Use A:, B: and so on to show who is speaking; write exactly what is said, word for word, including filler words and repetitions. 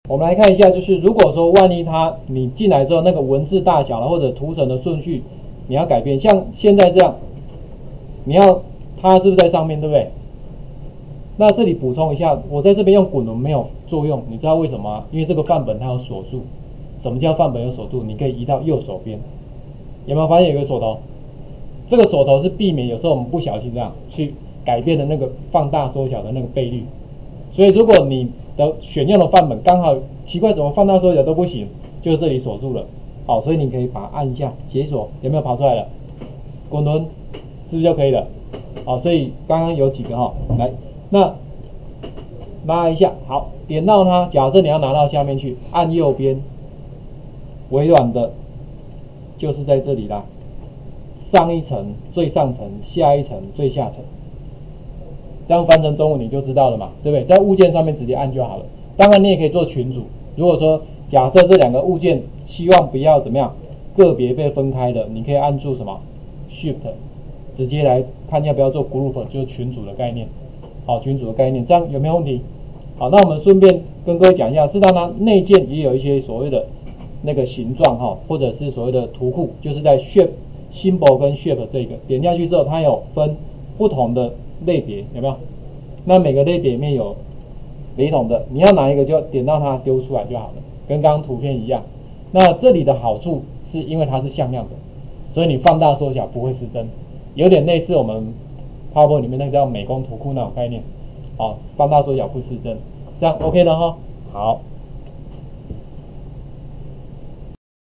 A: 我们来看一下，就是如果说万一它你进来之后，那个文字大小了或者图层的顺序你要改变，像现在这样，你要它是不是在上面，对不对？那这里补充一下，我在这边用滚轮没有作用，你知道为什么吗？因为这个范本它有锁住。什么叫范本有锁住？你可以移到右手边，有没有发现有个锁头？这个锁头是避免有时候我们不小心这样去改变的那个放大缩小的那个倍率。所以如果你的选用的范本刚好奇怪怎么放大缩小都不行，就是这里锁住了。好，所以你可以把它按一下解锁，有没有跑出来了？滚轮是不是就可以了？好，所以刚刚有几个哈，来，那拉一下，好，点到它，假设你要拿到下面去，按右边，微软的，就是在这里啦，上一层最上层，下一层最下层。这样翻成中文你就知道了嘛，对不对？在物件上面直接按就好了。当然你也可以做群组，如果说假设这两个物件希望不要怎么样个别被分开的，你可以按住什么 Shift， 直接来看要不要做 Group， 就是群组的概念。好，群组的概念，这样有没有问题？好，那我们顺便跟各位讲一下，是当它内建也有一些所谓的那个形状哈，或者是所谓的图库，就是在 Shape Symbol 跟 Shape 这个点下去之后，它有分不同的类别，有没有？那每个类别里面有雷同的，你要哪一个就点到它丢出来就好了，跟刚刚图片一样。那这里的好处是因为它是向量的，所以你放大缩小不会失真，有点类似我们 PowerPoint 里面那个叫美工图库那种概念。好，放大缩小不失真，这样 OK 了哈。好。